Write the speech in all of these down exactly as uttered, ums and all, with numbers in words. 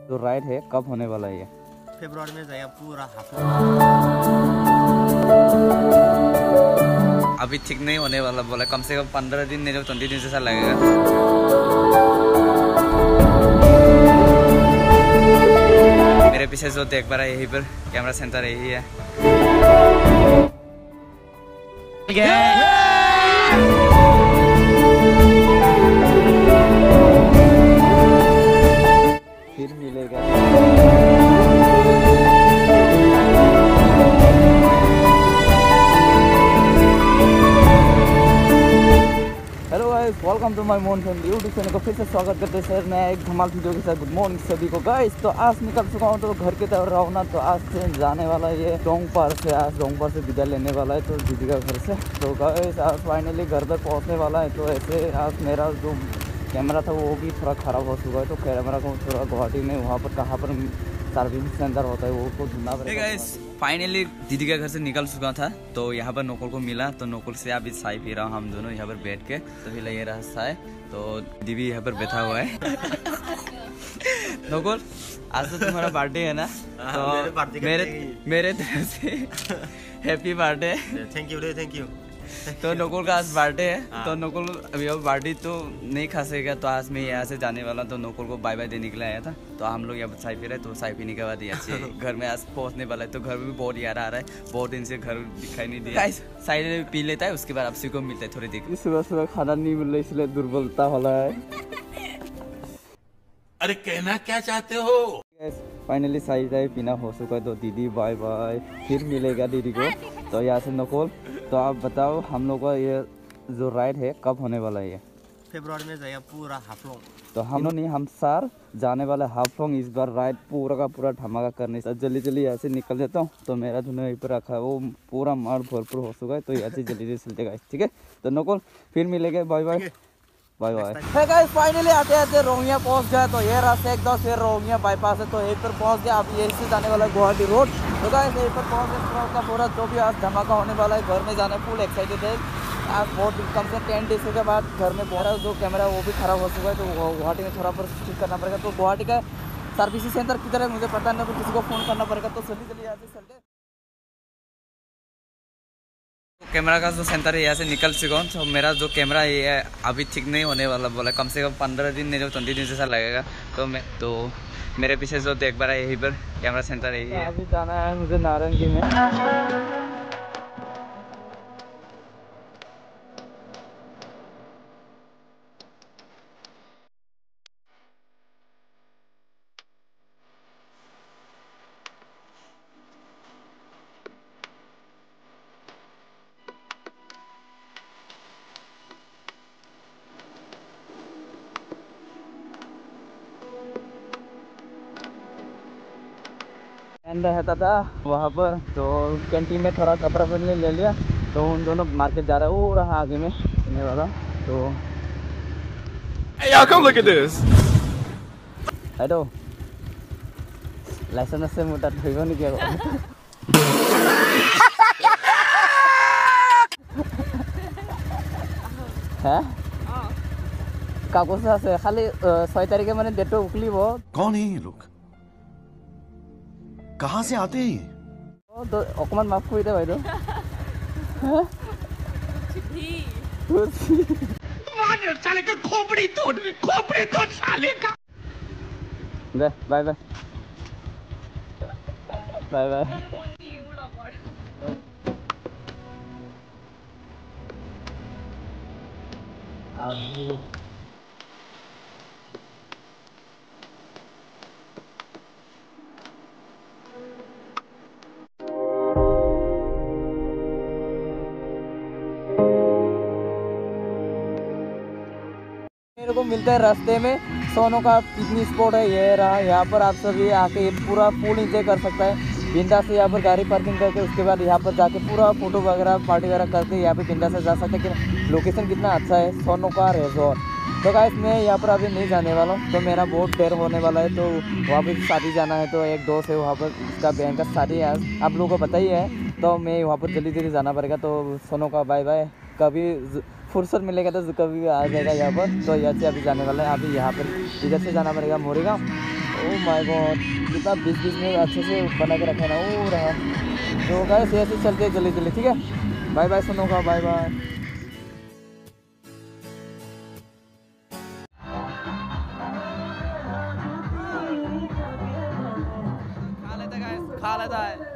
जो राइड है कब होने वाला है? ये फरवरी में जाएगा पूरा हाफ। अभी ठीक नहीं होने वाला बोला, कम से कम पंद्रह दिन नहीं तो ट्वेंटी दिन से लगेगा। मेरे पीछे जो देख पा रहा है यहीं पर कैमरा सेंटर यही है। फिर मिलेगा। Hello guys, welcome to my mon family YouTube channel को फिर से स्वागत करते हैं सर मैं एक धमाल वीडियो के साथ। गुड मॉर्निंग सभी को गाइस। तो आज निकल चुका हूँ तो घर की तरफ रहा ना, तो आज से जाने वाला है ये डोंगपार से। आज डोंगपार से विदा लेने वाला है तो दीदी का घर से। तो गाइस आज फाइनली घर तक पहुँचने वाला है। तो ऐसे आज मेरा जो कैमरा था वो भी थोड़ा ख़राब हो चुका है, तो कैमरा को थोड़ा गुवाहाटी में वहाँ पर कहाँ पर सर्विस सेंटर होता है वो को ढूंढना पड़ेगा। गाइस फाइनली दीदी के घर से निकल चुका था, तो यहाँ पर नकुल को मिला, तो नकुल से अभी चाय पी रहा हूँ हम दोनों यहाँ पर बैठ के। तो फिर ये रहा चाय, तो दीदी भी यहाँ पर बैठा हुआ है। नकुल आज तो तुम्हारा बर्थडे है ना, तो मेरे मेरे तरफ से happy birthday. Thank you thank you. तो नकुल का आज बर्थडे है, तो नकुल अभी अब बर्थडे तो नहीं खा सकेगा, तो आज मैं यहाँ से जाने वाला, तो नकुल को बाय बाय देने के लिए आया था। तो हम लोग यहाँ पर चाय पी रहे, तो चाय पीने के बाद यहाँ से घर में आज पहुँचने वाला है। तो घर में भी बहुत याद आ रहा है, बहुत दिन से घर दिखाई नहीं दिया। साइड में पी लेता है, उसके बाद आपसी को मिलता है थोड़ी देर। सुबह सुबह खाना नहीं मिल रहा इसलिए दुर्बलता हो रहा है। अरे कहना क्या चाहते हो? फाइनली चाय चाय पीना हो चुका है, तो दीदी बाय बाय, फिर मिलेगा दीदी को। तो यहाँ से नकुल, तो आप बताओ हम लोग का ये जो राइड है कब होने वाला है? ये फरवरी में जाएगा पूरा हाफलोंग। तो हम लोग नहीं, हम सार जाने वाला हाफलोंग। इस बार राइड पूरा का पूरा धमाका करने से जल्दी जल्दी यहाँ से निकल जाता हूँ। तो मेरा जो यहीं पर रखा है वो पूरा मार भरपूर हो चुका है, तो यहाँ से जल्दी जल्दी चलते गए। ठीक है तो नकुल फिर मिलेंगे, bye bye bye bye. Guys finally आते आते रोहिंग्या पहुंच गए। तो ये रास्ता एकदम से रोहिंग्या बाईपास है, तो यहीं पर पहुंच गया। अब यहीं से जाने वाला है गुवाहाटी रोड। तो गाइस यहीं पर पहुंच गए, पूरा का पूरा जो भी आज धमाका होने वाला है, घर में जाने फुल एक्साइटेड है। आज बहुत कम से टेन डेज के बाद घर में बहुत जो कैमरा है वो भी खराब हो चुका है, तो गुवाहाटी में थोड़ा पर ठीक करना पड़ेगा। तो गुवाहाटी का सर्विस सेंटर किधर है मुझे पता नहीं, तो किसी को फ़ोन करना पड़ेगा। तो जल्दी जल्दी यहाँ से चलते। कैमरा का जो सेंटर है यहाँ से निकल चुका हूँ, तो मेरा जो कैमरा है ये अभी ठीक नहीं होने वाला बोला, कम से कम पंद्रह दिन नहीं तो ट्वेंटी दिन जैसा लगेगा। तो मैं तो मेरे पीछे जो देख पा रहा है यहीं पर कैमरा सेंटर यही है। अभी जाना है मुझे नारंगी में। रहता था वहाँ पर, तो कैंटीन में थोड़ा कपड़ा पहनने ले लिया, तो उन दोनों मार्केट जा रहा है, वो रहा आगे में रहने वाला। तो Hey, y'all come look at this. Hello licence से मोटा ठोइबो नहीं क्या? हैं कागज আছে খালি ছয় তারিখে মানে ডেটটো উকলিব। कौन है ये लोग? कहाँ से आते हैं? तो অকমান মাফ কৰি দে বাইদেউ। साले का खोपड़ी तोड़ खोपड़ी तोड़ साले का। दे बाय बाय बाय बाय। मेरे को मिलता है रास्ते में सोनों का पिकनिक स्पॉट है, ये रहा। यहाँ पर आप सभी आके पूरा फुल इंजॉय कर सकता है। बिंदा से यहाँ पर गाड़ी पार्किंग करके उसके बाद यहाँ पर जाके पूरा फोटो वगैरह पार्टी वगैरह करके यहाँ पे बिंदा से जा सकते हैं। कि लोकेशन कितना अच्छा है, सोनों का रिजॉर्ट। तो गाइस मैं यहाँ पर अभी नहीं जाने वाला हूँ, तो मेरा बहुत देर होने वाला है। तो वहाँ पर शादी जाना है, तो एक दोस्त है वहाँ पर, उसका बहन का शादी है, आप लोगों को पता ही है। तो मैं वहाँ पर जल्दी जल्दी जाना पड़ेगा। तो सोनों का बाय बाय, कभी फुर्सत मिलेगा तो कभी भी आ जाएगा यहाँ पर। तो यहाँ से अभी जाने वाला है, अभी यहाँ पर इधर से जाना पड़ेगा मोरीगांव, ओ माय गॉड, कितना बीच बीच में अच्छे से बना के रखा है ना, वो रहा। तो गाइस ऐसे चलते हैं जल्दी जल्दी, ठीक है। बाय बाय सुनो का, बाय बाय। खा लेता गाइस, खा लेता है।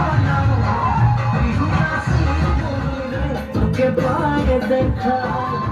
Goodbye,